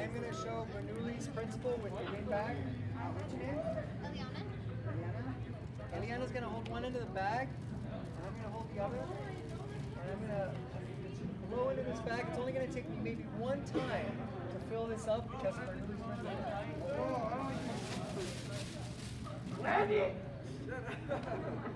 I'm going to show Bernoulli's principle with the wing bag. What's your name? Eliana. Eliana? Eliana's going to hold one end of the bag, and I'm going to hold the other. And I'm going to blow into this bag. It's only going to take me maybe one time to fill this up because of Bernoulli's principle. Landy!